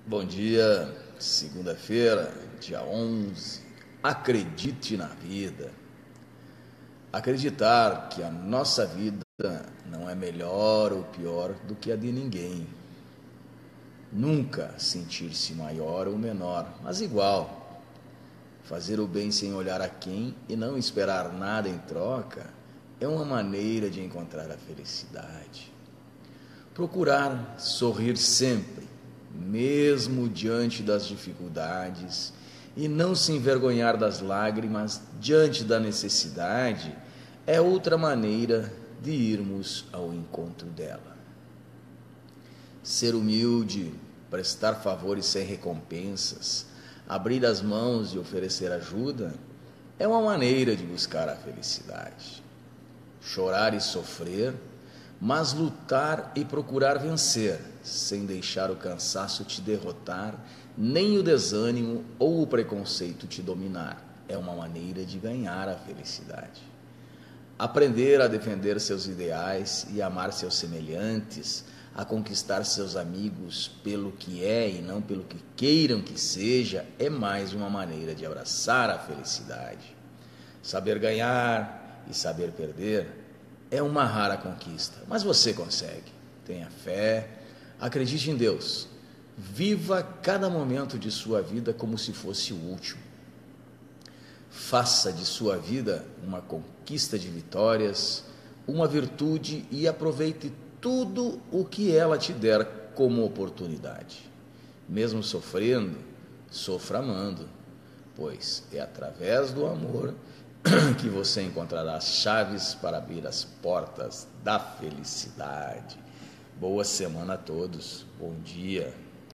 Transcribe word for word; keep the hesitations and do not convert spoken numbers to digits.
Bom dia, segunda-feira, dia onze. Acredite na vida. Acreditar que a nossa vida não é melhor ou pior do que a de ninguém. Nunca sentir-se maior ou menor, mas igual. Fazer o bem sem olhar a quem e não esperar nada em troca é uma maneira de encontrar a felicidade. Procurar sorrir sempre, mesmo diante das dificuldades, e não se envergonhar das lágrimas diante da necessidade, é outra maneira de irmos ao encontro dela. Ser humilde, prestar favores sem recompensas, abrir as mãos e oferecer ajuda, é uma maneira de buscar a felicidade. Chorar e sofrer, mas lutar e procurar vencer, sem deixar o cansaço te derrotar, nem o desânimo ou o preconceito te dominar. É uma maneira de ganhar a felicidade. Aprender a defender seus ideais e amar seus semelhantes, a conquistar seus amigos pelo que é e não pelo que queiram que seja, é mais uma maneira de abraçar a felicidade. Saber ganhar e saber perder é uma rara conquista, mas você consegue. Tenha fé, acredite em Deus. Viva cada momento de sua vida como se fosse o último. Faça de sua vida uma conquista de vitórias, uma virtude e aproveite tudo o que ela te der como oportunidade. Mesmo sofrendo, sofra amando, pois é através do amor que você encontrará as chaves para abrir as portas da felicidade. Boa semana a todos. Bom dia.